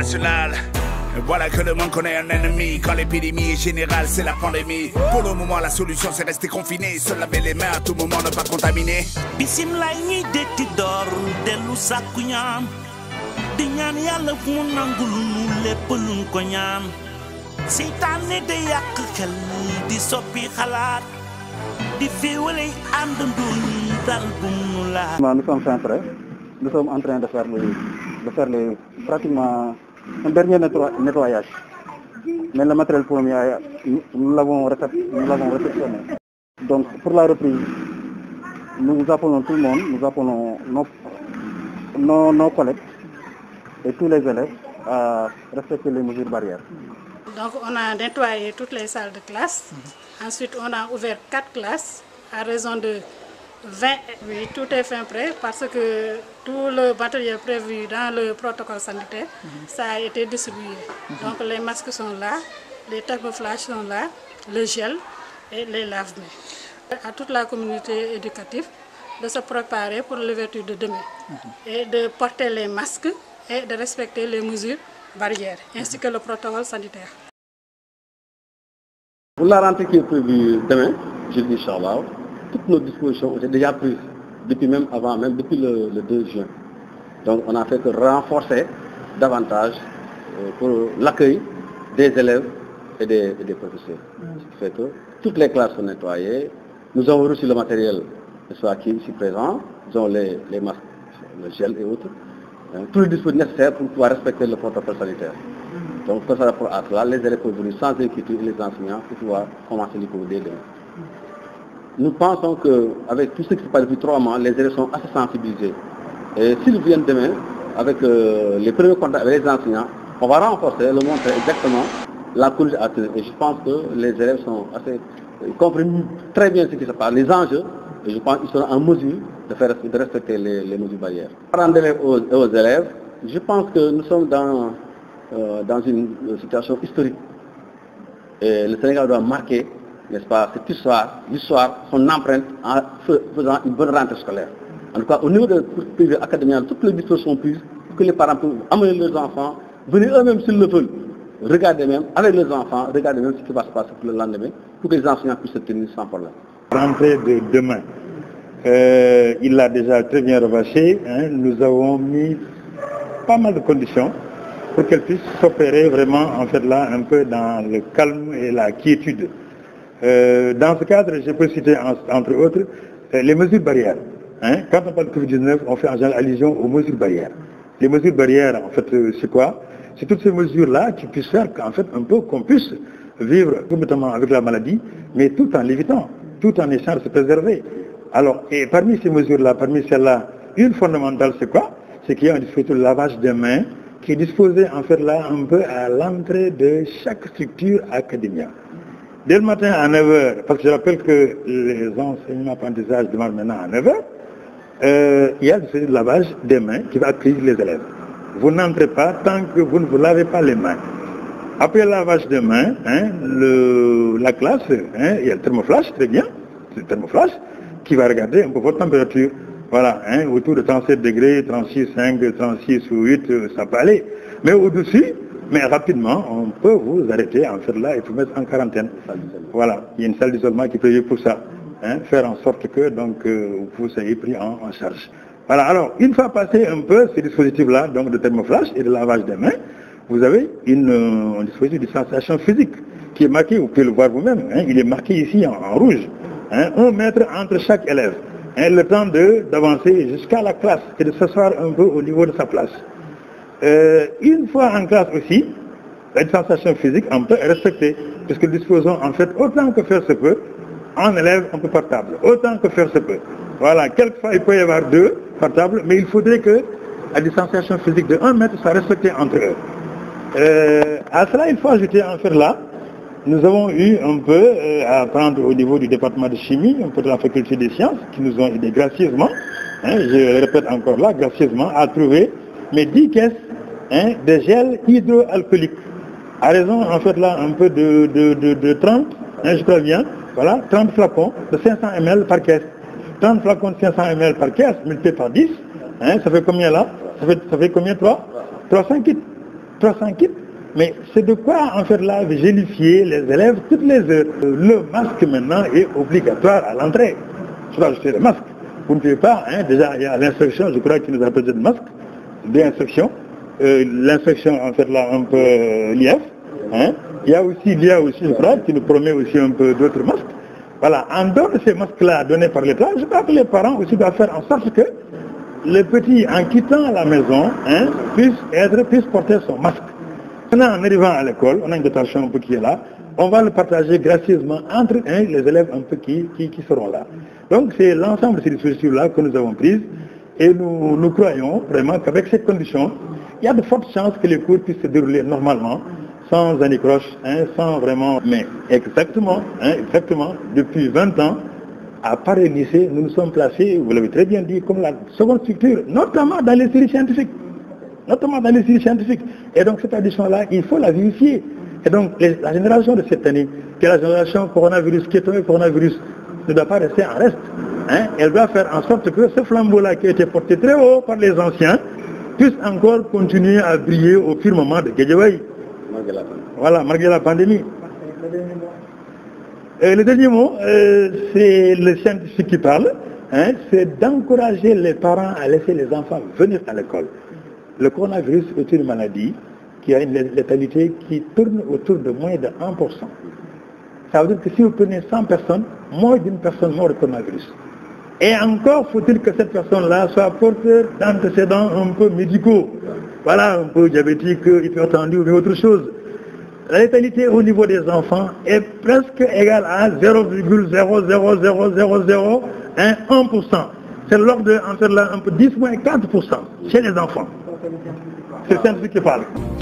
international. Et voilà que le monde connaît un ennemi. Quand l'épidémie est générale, c'est la pandémie. Pour le moment, la solution c'est rester confiné. Se laver les mains à tout moment, ne pas contaminer. Bismillah ñi detti door delu sakku ñaan di ñaan yàlla mu nangul nu lépp luñ ko ñaan seytaane de yàq xel di soppi xalaat di féewale àndandoo ñi dal bu mu laat. Nous sommes fin prêts. Nous sommes en train de faire pratiquement un dernier nettoyage. Mais le matériel premier, nous l'avons réceptionné. Donc pour la reprise, nous appelons tout le monde, nous appelons nos collègues et tous les élèves à respecter les mesures barrières. Donc on a nettoyé toutes les salles de classe. Ensuite on a ouvert 4 classes à raison de 20. Oui, tout est fin prêt parce que tout le matériel prévu dans le protocole sanitaire, ça a été distribué. Donc les masques sont là, les thermoflash sont là, le gel et les lave-mains. À toute la communauté éducative de se préparer pour l'ouverture de demain et de porter les masques et de respecter les mesures barrières ainsi que le protocole sanitaire. Pour la rentrée qui est prévue demain, jeudi Inch'Allah, toutes nos dispositions ont été déjà prises depuis depuis le 2 juin. Donc on a fait que renforcer davantage pour l'accueil des élèves et des professeurs. Ce qui fait que toutes les classes sont nettoyées. Nous avons reçu le matériel qui est ici présent, nous avons les masques, le gel et autres, tous les dispositifs nécessaires pour pouvoir respecter le protocole sanitaire. Donc par rapport à cela, les élèves peuvent venir sans inquiétude et les enseignants pour pouvoir commencer les cours dès demain. Nous pensons qu'avec tout ce qui se passe depuis 3 mois, les élèves sont assez sensibilisés. Et s'ils viennent demain, avec les premiers contacts avec les enseignants, on va renforcer, leur montrer exactement la conduite à tenir. Et je pense que les élèves ils comprennent très bien ce qui se passe, les enjeux, et je pense qu'ils seront en mesure de respecter les mesures barrières. Parlant d'élèves aux élèves, je pense que nous sommes dans une situation historique. Et le Sénégal doit marquer, n'est-ce pas, cette l'histoire, son empreinte en faisant une bonne rentrée scolaire. En tout cas, au niveau de privé académique, toutes les dispositions sont prises pour que les parents puissent amener leurs enfants, venir eux-mêmes s'ils le veulent, regarder même avec les enfants, regarder même ce qui va se passer pour le lendemain, pour que les enseignants puissent se tenir sans problème. Rentrée de demain, il l'a déjà très bien revaché. Nous avons mis pas mal de conditions pour qu'elle puisse s'opérer vraiment en fait là un peu dans le calme et la quiétude. Dans ce cadre, je peux citer entre autres les mesures barrières. Quand on parle de Covid-19, on fait en général allusion aux mesures barrières. Les mesures barrières, en fait, c'est quoi? C'est toutes ces mesures-là qui puissent faire qu'en fait un peu qu'on puisse vivre complètement avec la maladie, mais tout en l'évitant, tout en essayant de se préserver. Alors, et parmi ces mesures-là, parmi celles-là, une fondamentale, c'est quoi? C'est qu'il y a un dispositif de lavage des mains qui est disposé en fait là un peu à l'entrée de chaque structure académique. Dès le matin à 9h, parce que je rappelle que les enseignements apprentissages demandent maintenant à 9h, il y a le dispositif de lavage des mains qui va accueillir les élèves. Vous n'entrez pas tant que vous ne vous lavez pas les mains. Après le lavage des mains, la classe, il y a le thermoflash, très bien, le thermoflash, qui va regarder un peu votre température. Voilà, autour de 37 degrés, 36,5, 36 ou 8, ça peut aller. Mais au-dessus, mais rapidement, on peut vous arrêter en fait là et vous mettre en quarantaine. Voilà, il y a une salle d'isolement qui est prévue pour ça. Faire en sorte que donc vous soyez pris en charge. Voilà, alors une fois passé un peu ce dispositif-là, donc de thermoflash et de lavage des mains, vous avez un dispositif de distanciation physique qui est marqué, vous pouvez le voir vous-même, il est marqué ici en rouge. 1 mètre entre chaque élève. Le temps d'avancer jusqu'à la classe et de s'asseoir un peu au niveau de sa place. Une fois en classe aussi, la distanciation physique on peut respecter, puisque nous disposons en fait autant que faire se peut, en élève un peu par table, autant que faire se peut. Voilà, quelquefois il peut y avoir 2 par table, mais il faudrait que la distanciation physique de 1 mètre soit respectée entre eux. À cela, il faut ajouter en fait là, nous avons eu un peu à prendre au niveau du département de chimie, un peu de la faculté des sciences, qui nous ont aidé gracieusement, je répète encore là, gracieusement, à trouver mes 10 caisses de gel hydroalcoolique. À raison en fait là un peu de 30, je crois bien, voilà, 30 flacons de 500 ml par caisse. 30 flacons de 500 ml par caisse, multiplié par 10, ça fait combien là? Ça fait combien 300 kits. 300 kits, mais c'est de quoi en fait là gélifier les élèves toutes les heures. Le masque maintenant est obligatoire à l'entrée. Je dois ajouter le masque. Vous ne pouvez pas, hein, déjà il y a l'instruction, je crois qu'il nous a posé de masque, d'instruction. L'instruction en fait là un peu l'IF. Hein. Il y a aussi, je crois, qui nous promet aussi un peu d'autres masques. Voilà, en dehors de ces masques-là donnés par l'État, je crois que les parents aussi doivent faire en sorte que le petit, en quittant la maison, hein, puisse porter son masque. Maintenant, en arrivant à l'école, on a une dotation un peu qui est là, on va le partager gracieusement entre les élèves un peu qui seront là. Donc c'est l'ensemble de ces dispositions-là que nous avons prises et nous croyons vraiment qu'avec ces conditions, il y a de fortes chances que les cours puissent se dérouler normalement, sans anicroche, hein, sans vraiment... Mais exactement, depuis 20 ans, à Paris lycée, nous nous sommes placés, vous l'avez très bien dit, comme la seconde structure, notamment dans les séries scientifiques. Et donc cette addition-là, il faut la vérifier. Et donc la génération de cette année, qui est la génération coronavirus, qui est tombée coronavirus, ne doit pas rester en reste. Hein. Elle doit faire en sorte que ce flambeau-là qui a été porté très haut par les anciens, puisse encore continuer à briller au firmament de Guédiawaye. Voilà, malgré la pandémie. Le dernier mot, c'est le scientifique qui parle, hein, c'est d'encourager les parents à laisser les enfants venir à l'école. Le coronavirus est une maladie qui a une létalité qui tourne autour de moins de 1%. Ça veut dire que si vous prenez 100 personnes, moins d'une personne meurt du coronavirus. Et encore faut-il que cette personne-là soit porteur d'antécédents un peu médicaux. Voilà, un peu diabétique, hypertendu ou autre chose. La létalité au niveau des enfants est presque égale à 0,00001%. C'est l'ordre de, en fait là, un peu 10 moins 4% chez les enfants. C'est scientifique qui parle.